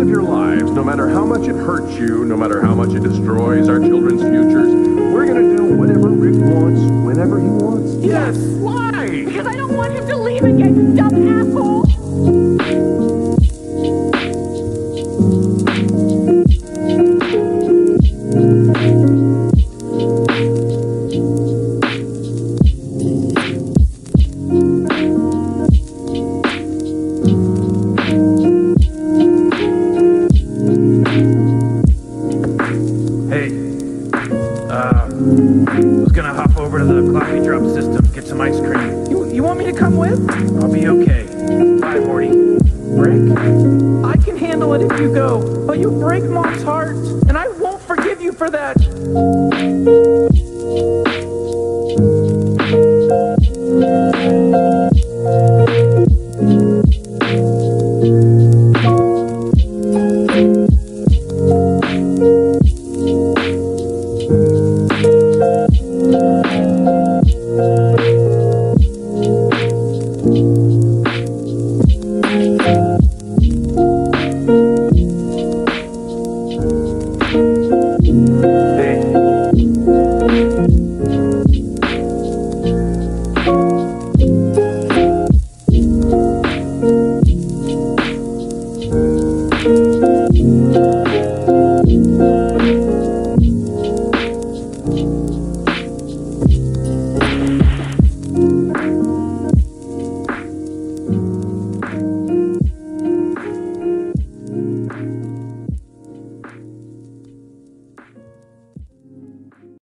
your lives, no matter how much it hurts you, no matter how much it destroys our children's futures, we're gonna do whatever Rick wants, whenever he wants. Yes! Why? Because I don't want him to leave again, you dumb asshole! Was gonna hop over to the coffee drop system, get some ice cream. You want me to come with? I'll be okay. Bye, Morty. Rick, I can handle it if you go, but you break Mom's heart, and I won't forgive you for that.